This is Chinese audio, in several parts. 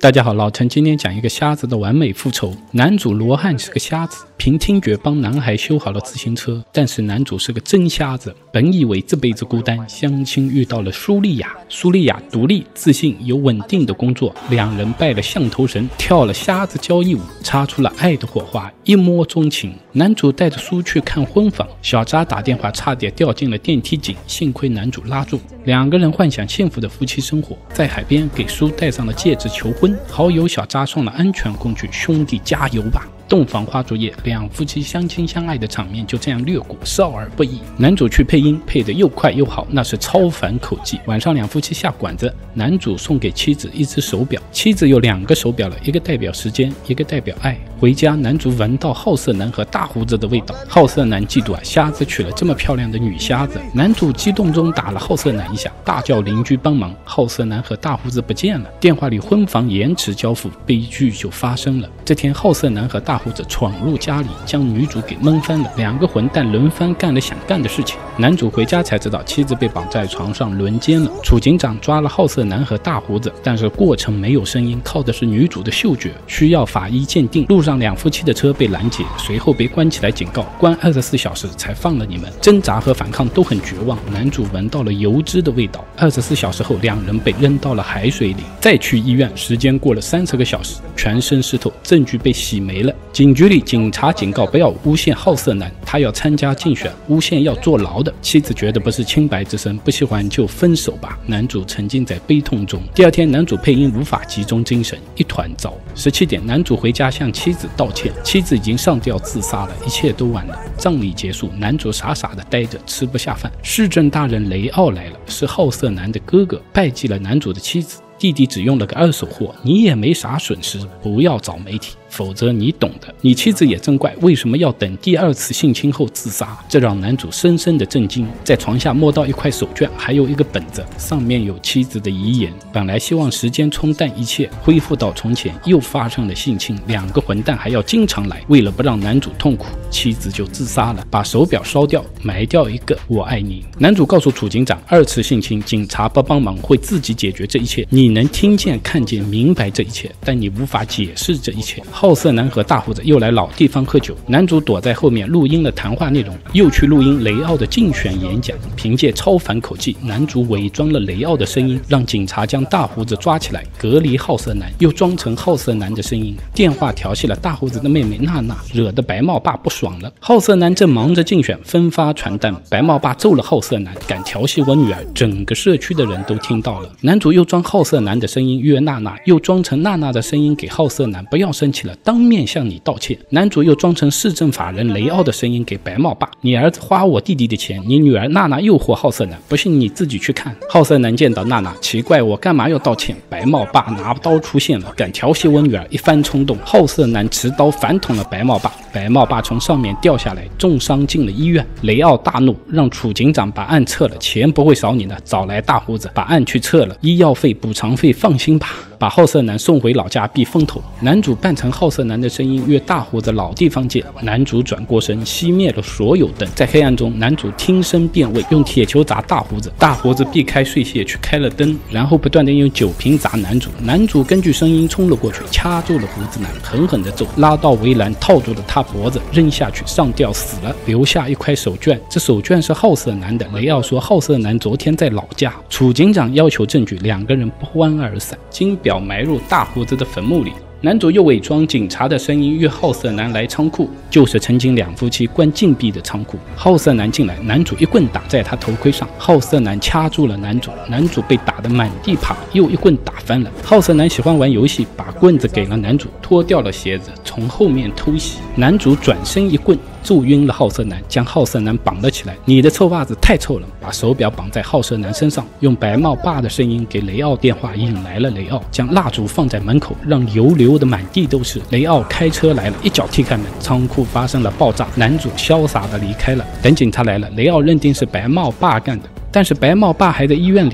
大家好，老陈今天讲一个瞎子的完美复仇。男主罗汉是个瞎子，凭听觉帮男孩修好了自行车，但是男主是个真瞎子，本以为这辈子孤单，相亲遇到了苏丽亚。苏丽亚独立、自信、有稳定的工作，两人拜了象头神，跳了瞎子交谊舞，擦出了爱的火花，一摸钟情。男主带着苏去看婚房，小扎打电话差点掉进了电梯井，幸亏男主拉住。两个人幻想幸福的夫妻生活，在海边给苏戴上了戒指求婚，好友小扎上了安全工具，兄弟加油吧！洞房花烛夜，两夫妻相亲相爱的场面就这样略过，少儿不宜。男主去配音，配得又快又好，那是超凡口技。晚上两夫妻下馆子，男主送给妻子一只手表，妻子有2个手表了，一个代表时间，一个代表爱。回家，男主闻到好色男和大胡子的味道，好色男嫉妒啊，瞎子娶了这么漂亮的女瞎子。男主激动中打了好色男一下，大叫邻居帮忙，好色男和大胡子不见了。电话里婚房延迟交付，悲剧就发生了。这天，好色男和大胡子闯入家里，将女主给闷翻了。2个混蛋轮番干了想干的事情。男主回家才知道妻子被绑在床上轮奸了。楚警长抓了好色男和大胡子，但是过程没有声音，靠的是女主的嗅觉，需要法医鉴定。路上两夫妻的车被拦截，随后被关起来警告，关24小时才放了你们。挣扎和反抗都很绝望。男主闻到了油脂的味道。24小时后，两人被扔到了海水里。再去医院，时间过了30个小时，全身湿透，证据被洗没了。警局里，警察警告不要诬陷好色男，他要参加竞选，诬陷要坐牢的。妻子觉得不是清白之身，不喜欢就分手吧。男主沉浸在悲痛中。第二天，男主配音无法集中精神，一团糟。17点，男主回家向妻子道歉，妻子已经上吊自杀了，一切都晚了。葬礼结束，男主傻傻的待着，吃不下饭。市政大人雷奥来了，是好色男的哥哥，拜祭了男主的妻子。弟弟只用了个2手货，你也没啥损失，不要找媒体，否则你懂的。你妻子也真怪，为什么要等第2次性侵后自杀？这让男主深深的震惊。在床下摸到一块手绢，还有一个本子，上面有妻子的遗言。本来希望时间冲淡一切，恢复到从前，又发生了性侵，2个混蛋还要经常来。为了不让男主痛苦，妻子就自杀了，把手表烧掉，埋掉一个我爱你。男主告诉楚警长，2次性侵，警察不帮忙，会自己解决这一切。你能听见、看见、明白这一切，但你无法解释这一切。好色男和大胡子又来老地方喝酒，男主躲在后面录音了谈话内容，又去录音雷奥的竞选演讲。凭借超凡口技，男主伪装了雷奥的声音，让警察将大胡子抓起来，隔离好色男，又装成好色男的声音，电话调戏了大胡子的妹妹娜娜，惹得白帽爸不爽了。好色男正忙着竞选，分发传单，白帽爸揍了好色男，敢调戏我女儿，整个社区的人都听到了。男主又装好色男的声音约娜娜，又装成娜娜的声音给好色男，不要生气了，当面向你道歉。男主又装成市政法人雷奥的声音给白帽爸，你儿子花我弟弟的钱，你女儿娜娜诱惑好色男，不信你自己去看。好色男见到娜娜，奇怪我干嘛要道歉？白帽爸拿刀出现了，敢调戏我女儿，一番冲动，好色男持刀反捅了白帽爸，白帽爸从上面掉下来，重伤进了医院。雷奥大怒，让楚警长把案撤了，钱不会少你的，找来大胡子把案去撤了，医药费、补偿费放心吧，把好色男送回老家避风头。男主扮成好色男的声音约大胡子老地方见。男主转过身，熄灭了所有灯。在黑暗中，男主听声辨位，用铁球砸大胡子，大胡子避开碎屑去开了灯，然后不断的用酒瓶砸男主。男主根据声音冲了过去，掐住了胡子男，狠狠的揍，拉到围栏套住了他脖子，扔下去上吊死了，留下一块手绢。这手绢是好色男的。雷奥说好色男昨天在老家。楚警长要求证据，2个人不欢而散。金表埋入大胡子的坟墓里。男主又伪装警察的声音约好色男来仓库，就是曾经两夫妻关禁闭的仓库。好色男进来，男主一棍打在他头盔上，好色男掐住了男主，男主被打得满地爬，又一棍打翻了。好色男喜欢玩游戏，把棍子给了男主，脱掉了鞋子，从后面偷袭。男主转身一棍揍晕了好色男，将好色男绑了起来。你的臭袜子太臭了，把手表绑在好色男身上，用白帽爸的声音给雷奥电话，引来了雷奥，将蜡烛放在门口，让油流的满地都是。雷奥开车来了，一脚踢开门，仓库发生了爆炸，男主潇洒的离开了。等警察来了，雷奥认定是白帽爸干的，但是白帽爸还在医院里呢。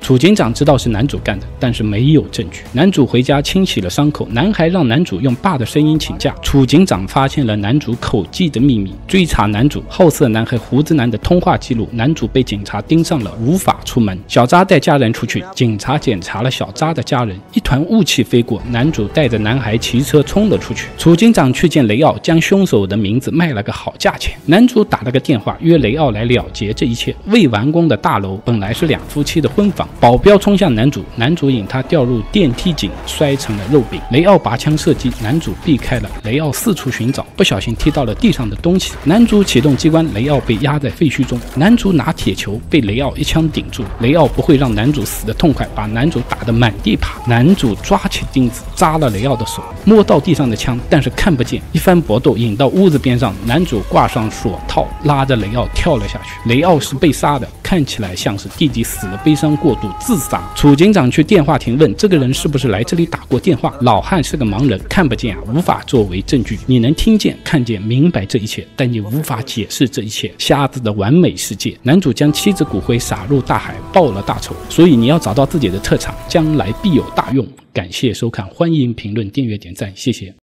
楚警长知道是男主干的，但是没有证据。男主回家清洗了伤口，男孩让男主用爸的声音请假。楚警长发现了男主口技的秘密，追查男主好色男和胡子男的通话记录，男主被警察盯上了，无法出门。小扎带家人出去，警察检查了小扎的家人，一团雾气飞过，男主带着男孩骑车冲了出去。楚警长去见雷奥，将凶手的名字卖了个好价钱。男主打了个电话约雷奥来了结这一切。未完工的大楼本来是两夫妻的婚房，保镖冲向男主，男主引他掉入电梯井，摔成了肉饼。雷奥拔枪射击，男主避开了。雷奥四处寻找，不小心踢到了地上的东西。男主启动机关，雷奥被压在废墟中。男主拿铁球，被雷奥一枪顶住。雷奥不会让男主死得痛快，把男主打得满地爬。男主抓起钉子扎了雷奥的手，摸到地上的枪，但是看不见。一番搏斗引到屋子边上，男主挂上手套，拉着雷奥跳了下去。雷奥是被杀的，看起来像是弟弟死了，悲伤过度自杀。楚警长去电话亭问这个人是不是来这里打过电话。老汉是个盲人，看不见无法作为证据。你能听见、看见、明白这一切，但你无法解释这一切。瞎子的完美世界。男主将妻子骨灰撒入大海，报了大仇。所以你要找到自己的特长，将来必有大用。感谢收看，欢迎评论、订阅、点赞，谢谢。